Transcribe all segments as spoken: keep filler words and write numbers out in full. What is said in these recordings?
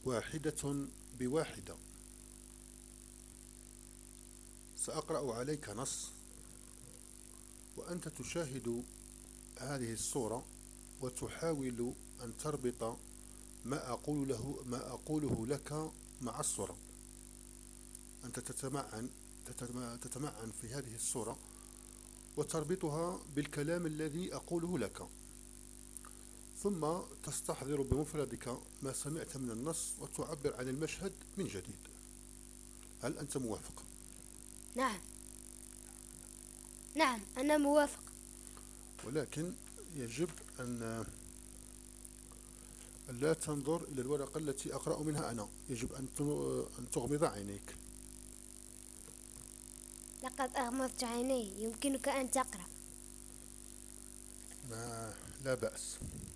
واحدة بواحدة. سأقرأ عليك نص وأنت تشاهد هذه الصورة وتحاول أن تربط ما أقول له ما أقوله لك مع الصورة. أنت تتمعن تتمعن في هذه الصورة وتربطها بالكلام الذي أقوله لك، ثم تستحضر بمفردك ما سمعت من النص وتعبر عن المشهد من جديد. هل أنت موافق؟ نعم نعم أنا موافق. ولكن يجب أن لا تنظر إلى الورقة التي أقرأ منها أنا، يجب أن تغمض عينيك. لقد أغمضت عيني، يمكنك أن تقرأ. ما لا بأس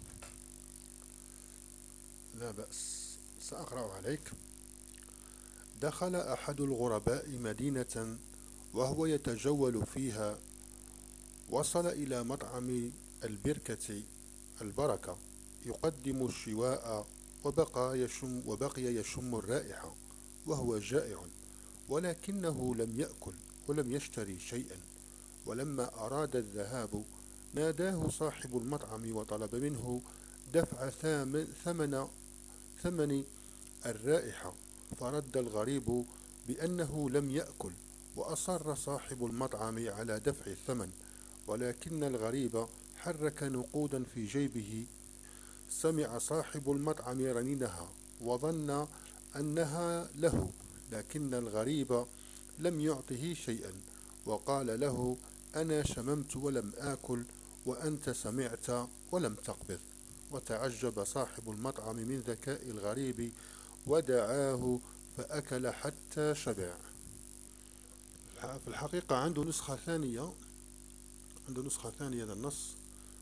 لا بأس سأقرأ عليك. دخل أحد الغرباء مدينة وهو يتجول فيها، وصل إلى مطعم البركة البركة يقدم الشواء، وبقى يشم, وبقي يشم الرائحة وهو جائع، ولكنه لم يأكل ولم يشتري شيئا. ولما أراد الذهاب ناداه صاحب المطعم وطلب منه دفع ثمن ثمن الرائحة، فرد الغريب بأنه لم يأكل، وأصر صاحب المطعم على دفع الثمن، ولكن الغريب حرك نقودا في جيبه. سمع صاحب المطعم رنينها وظن أنها له، لكن الغريب لم يعطه شيئا، وقال له: أنا شممت ولم آكل، وأنت سمعت ولم تقبض. وتعجب صاحب المطعم من ذكاء الغريب ودعاه فأكل حتى شبع. في الحقيقة عنده نسخة ثانية عنده نسخة ثانية هذا النص،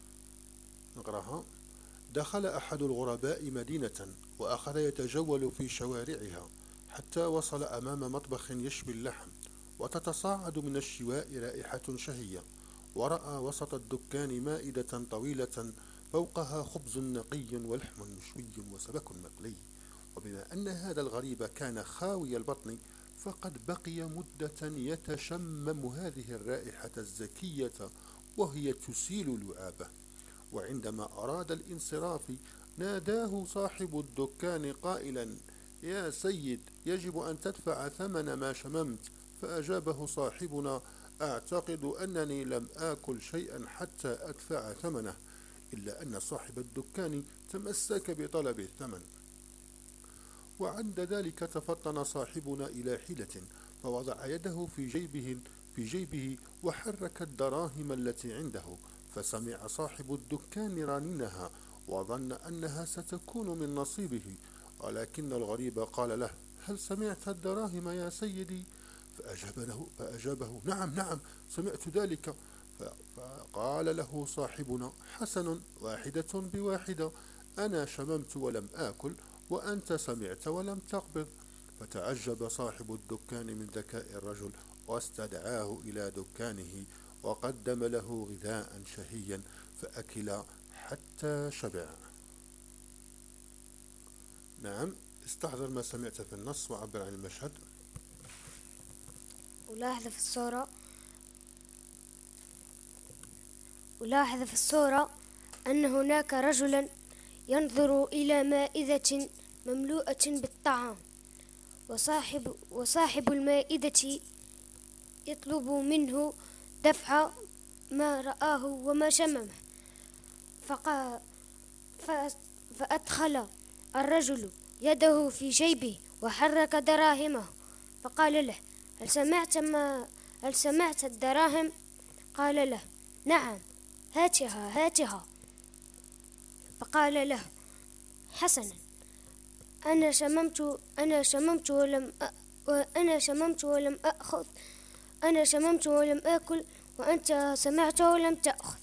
نقراها. دخل أحد الغرباء مدينة وأخذ يتجول في شوارعها حتى وصل أمام مطبخ يشوي اللحم، وتتصاعد من الشواء رائحة شهية، ورأى وسط الدكان مائدة طويلة فوقها خبز نقي ولحم مشوي وسمك مقلي. وبما أن هذا الغريب كان خاوي البطن، فقد بقي مدة يتشمم هذه الرائحة الزكية وهي تسيل لعابه. وعندما أراد الانصراف ناداه صاحب الدكان قائلا: يا سيد، يجب أن تدفع ثمن ما شممت. فأجابه صاحبنا: أعتقد أنني لم آكل شيئا حتى أدفع ثمنه. إلا أن صاحب الدكان تمسك بطلب الثمن. وعند ذلك تفطن صاحبنا إلى حيلة، فوضع يده في جيبه في جيبه وحرك الدراهم التي عنده، فسمع صاحب الدكان رنينها وظن أنها ستكون من نصيبه، ولكن الغريب قال له: هل سمعت الدراهم يا سيدي؟ فأجابه, فأجابه: نعم نعم سمعت ذلك. فقال له صاحبنا: حسن، واحدة بواحدة. أنا شممت ولم آكل، وأنت سمعت ولم تقبض. فتعجب صاحب الدكان من ذكاء الرجل، واستدعاه إلى دكانه وقدم له غذاء شهيا، فأكل حتى شبع. نعم، استحضر ما سمعت في النص وعبر عن المشهد. ألاحظ في الصورة ألاحظ في الصورة أن هناك رجلا ينظر إلى مائدة مملوءة بالطعام، وصاحب, وصاحب المائدة يطلب منه دفع ما رآه وما شممه. فقا فأدخل الرجل يده في جيبه وحرك دراهمه، فقال له: هل سمعت ما هل سمعت الدراهم؟ قال له: نعم، هاتها هاتها. فقال له: حسنا، أنا شممت أنا شممت ولم أ... أنا شممت ولم أخذ أنا شممت ولم آكل، وأنت سمعت ولم تأخذ.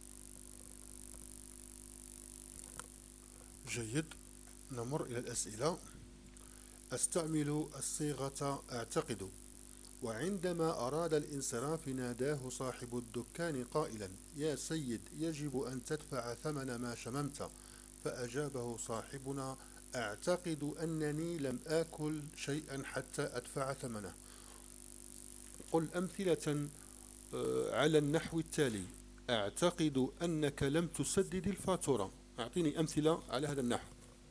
جيد، نمر إلى الأسئلة. أستعمل الصيغة أعتقد. وعندما أراد الانصراف ناداه صاحب الدكان قائلا: يا سيد، يجب أن تدفع ثمن ما شممت. فأجابه صاحبنا: أعتقد أنني لم آكل شيئا حتى أدفع ثمنه. قل أمثلة على النحو التالي: أعتقد أنك لم تسدد الفاتورة. أعطيني أمثلة على هذا النحو.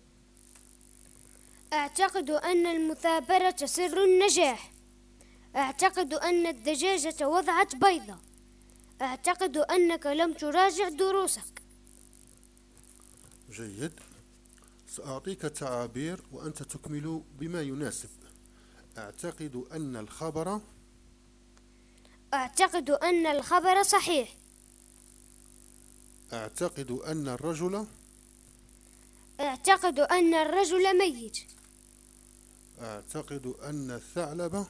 أعتقد أن المثابرة سر النجاح. أعتقد أن الدجاجة وضعت بيضة. أعتقد أنك لم تراجع دروسك. جيد. سأعطيك تعابير وأنت تكمل بما يناسب. أعتقد أن الخبر. أعتقد أن الخبر صحيح. أعتقد أن الرجل. أعتقد أن الرجل ميت. أعتقد أن الثعلب.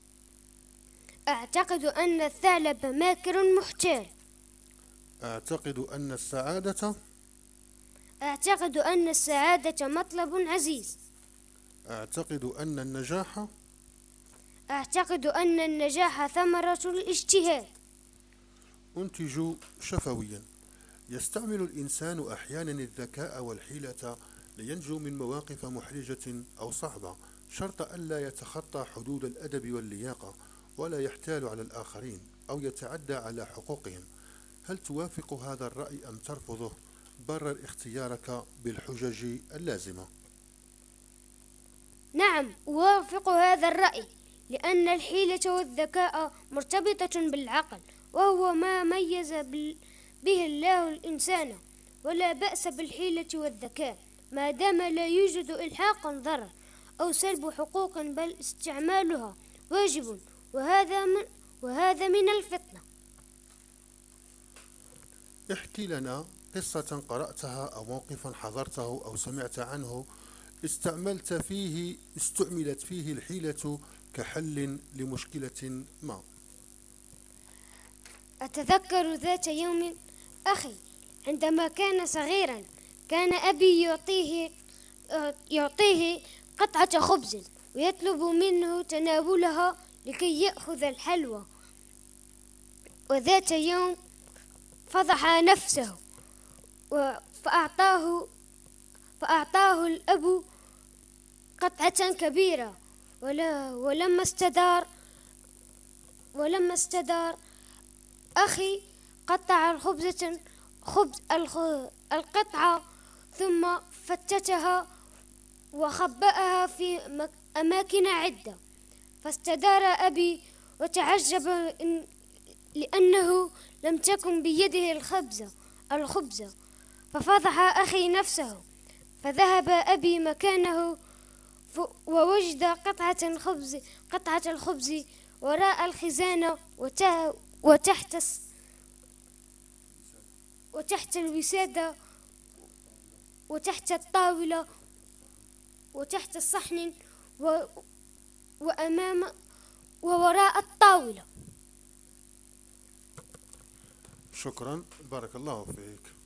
أعتقد أن الثعلب ماكر محتال. أعتقد أن السعادة. أعتقد أن السعادة مطلب عزيز. أعتقد أن النجاح. أعتقد أن النجاح ثمرة الاجتهاد. أنتج شفويا. يستعمل الإنسان أحيانا الذكاء والحيلة لينجو من مواقف محرجة أو صعبة، شرط ألا يتخطى حدود الأدب واللياقة ولا يحتال على الآخرين أو يتعدى على حقوقهم. هل توافق هذا الرأي أم ترفضه؟ برر اختيارك بالحجج اللازمة. نعم، أوافق هذا الرأي، لأن الحيلة والذكاء مرتبطة بالعقل، وهو ما ميز به الله الإنسان، ولا بأس بالحيلة والذكاء ما دام لا يوجد إلحاق ضرر أو سلب حقوق، بل استعمالها واجب، وهذا من, وهذا من الفطنة. احكي لنا قصة قرأتها أو موقفا حضرته أو سمعت عنه استعملت فيه استعملت فيه الحيلة كحل لمشكلة ما. أتذكر ذات يوم أخي عندما كان صغيرا، كان أبي يعطيه يعطيه قطعة خبز ويطلب منه تناولها لكي يأخذ الحلوى. وذات يوم فضح نفسه فأعطاه فأعطاه الأب قطعة كبيرة، ولا ولما استدار ولما استدار أخي قطع الخبزة خبز القطعة ثم فتتها وخبأها في أماكن عدة. فاستدار أبي وتعجب لأنه لم تكن بيده الخبزة الخبزة ففضح أخي نفسه. فذهب أبي مكانه ووجد قطعة الخبز قطعة الخبز وراء الخزانة وتحت وتحت الوسادة وتحت الطاولة وتحت الصحن وأمام ووراء الطاولة. شكرا، بارك الله فيك.